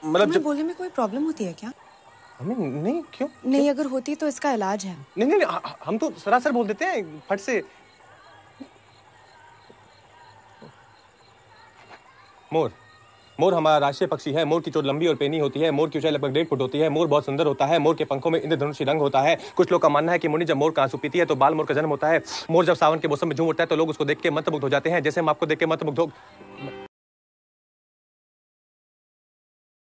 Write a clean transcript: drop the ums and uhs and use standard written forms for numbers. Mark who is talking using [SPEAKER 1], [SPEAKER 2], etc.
[SPEAKER 1] मतलब
[SPEAKER 2] जब बोलने में कोई प्रॉब्लम होती है क्या?
[SPEAKER 1] हमें नहीं, क्यों?
[SPEAKER 2] नहीं, अगर होती तो इसका इलाज है।
[SPEAKER 1] नहीं, हम तो सरासर बोल देते हैं फट से। मोर मोर हमारा राष्ट्रीय पक्षी है। मोर की चोंच लंबी और पेनी होती है। मोर की ऊंचाई लगभग 1.5 फुट होती है। मोर बहुत सुंदर होता है। मोर के पंखों में इंद्रधनुषी रंग होता है। कुछ लोग का मानना है कि मुन्नी जब मोर का आंसू पीती है तो बाल मोर का जन्म होता है। मोर जब सावन के मौसम में झूम उठता है तो लोग उसको देख के मंत्रमुग्ध हो जाते हैं, जैसे हम आपको देख के मंत्रमुग्ध हो।